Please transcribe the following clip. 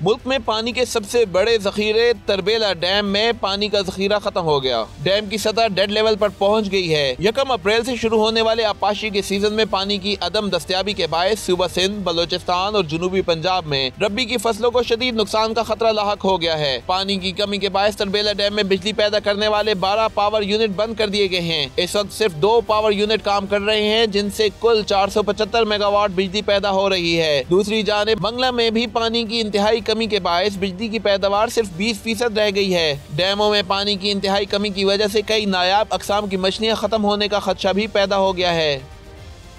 मुल्क में पानी के सबसे बड़े जखीरे तरबेला डैम में पानी का जखीरा खत्म हो गया। डैम की सतह डेड लेवल पर पहुंच गई है। 1 अप्रैल से शुरू होने वाले आपाशी के सीजन में पानी की अदम दस्तयाबी के बायस सूबा सिंध, बलोचिस्तान और जनूबी पंजाब में रबी की फसलों को शदीद नुकसान का खतरा लाहक हो गया है। पानी की कमी के बायस तरबेला डैम में बिजली पैदा करने वाले 12 पावर यूनिट बंद कर दिए गए हैं। इस वक्त सिर्फ 2 पावर यूनिट काम कर रहे हैं, जिनसे कुल 475 मेगावाट बिजली पैदा हो रही है। दूसरी जानिब मंगला में भी पानी की इंतहाई कमी के बायस बिजली की पैदावार सिर्फ 20% रह गई है। डैमों में पानी की इंतहाई कमी की वजह से कई नायाब अकसाम की मछलियाँ खत्म होने का खदशा भी पैदा हो गया है।